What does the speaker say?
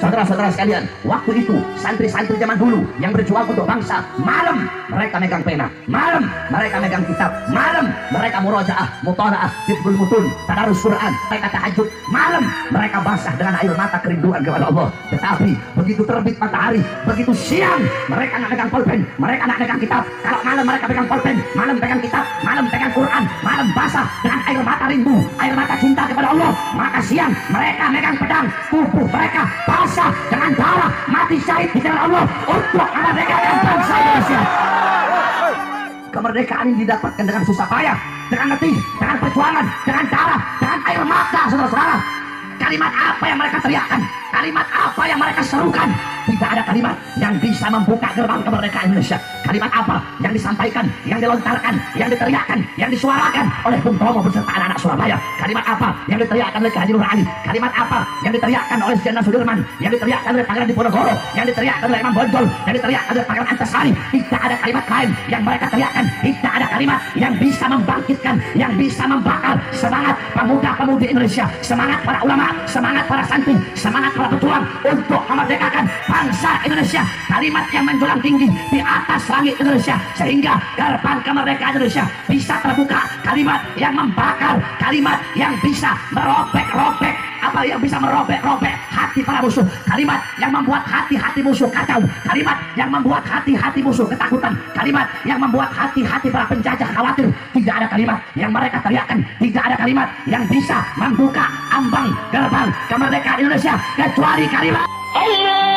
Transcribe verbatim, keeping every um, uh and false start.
Saudara-saudara sekalian, waktu itu santri-santri zaman dulu yang berjuang untuk bangsa, malam mereka megang pena, malam mereka megang kitab, malam mereka murojaah, mutalaah, hifdzul mutun, tadarus Quran, mereka tahajud, malam mereka basah dengan air mata kerinduan kepada Allah. Tetapi begitu terbit matahari, begitu siang mereka nggak pegang pulpen, mereka nggak pegang kitab. Kalau malam mereka pegang pulpen, malam pegang kitab, malam pegang Quran, malam basah dengan air mata rindu, air mata cinta kepada Allah. Maka siang mereka megang pedang, tubuh mereka basah dengan darah, mati syahid di jalan Allah untuk memerdekakan bangsa Indonesia. Kemerdekaan ini didapatkan dengan susah payah, dengan letih, dengan perjuangan, dengan darah, dengan air mata, saudara-saudara. Kalimat apa yang mereka teriakkan? Kalimat apa yang mereka serukan? Tidak ada kalimat yang bisa membuka gerbang kemerdekaan Indonesia. Kalimat apa yang disampaikan, yang dilontarkan, yang diteriakkan, yang disuarakan oleh Bung Tomo beserta anak-anak Surabaya? Kalimat apa yang diteriakkan oleh Ki Haji Nur Ali? Kalimat apa yang diteriakkan oleh Jenderal Sudirman? Yang diteriakkan oleh Pangeran Diponegoro? Yang diteriakkan oleh Imam Bonjol? Yang diteriakkan oleh Pangeran Antasari? Tidak ada kalimat lain yang mereka teriakkan. Tidak ada kalimat yang bisa membangkitkan, yang bisa membakar semangat pemuda-pemudi Indonesia, semangat para ulama, semangat para santri, semangat para pejuang untuk memerdekakan bangsa Indonesia. Kalimat yang menjulang tinggi di atas langit Indonesia sehingga gerbang kemerdekaan Indonesia bisa terbuka. Kalimat yang membakar, kalimat yang bisa merobek-robek, apa yang bisa merobek-robek hati para musuh, kalimat yang membuat hati-hati musuh kacau, kalimat yang membuat hati-hati musuh ketakutan, kalimat yang membuat hati-hati para penjajah khawatir. Tidak ada kalimat yang mereka teriakkan, tidak ada kalimat yang bisa membuka ambang gerbang kemerdekaan Indonesia kecuali kalimat Allah.